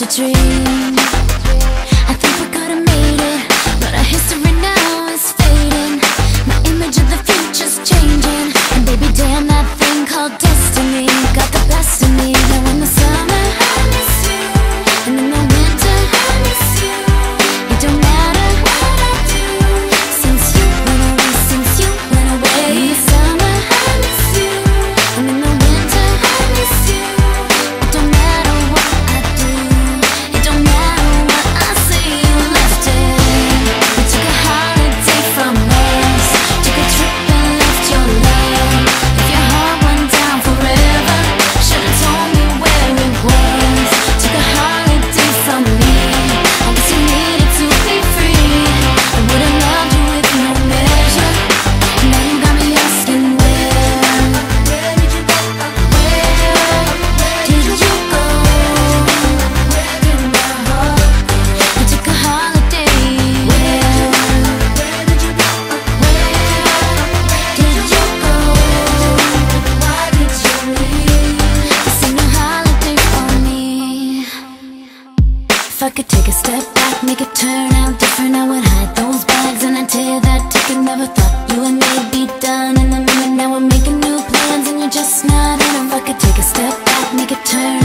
a dream. I think we could've made it, but our history now is fading. My image of the future's changing, and baby damn, that thing called destiny got the best of me. Now in the summer, I miss you, and in the winter, I miss you. It don't matter what I do, since you went away, since you went away. In the summer, I miss you, and in the winter, I miss you. It don't matter what I do, it don't matter what I say. You left it, we took a holiday from us, took a trip and left your love. If your heart went down forever, should've told me where it was. Took a holiday from me, I guess you needed to be free. I would've loved you with no measure, now you got me asking where did you go? Where did you go? Where did my heart? I took a holiday. Where did you go? Where did you go? Why did you leave? This ain't no holiday for me. If I could take a step back, make it turn out different, I would hide those bags and I'd tear that ticket. Never thought you and me'd be done in the moment. Now we're making new plans and you're just not in 'em. If I could take a step back, make it turn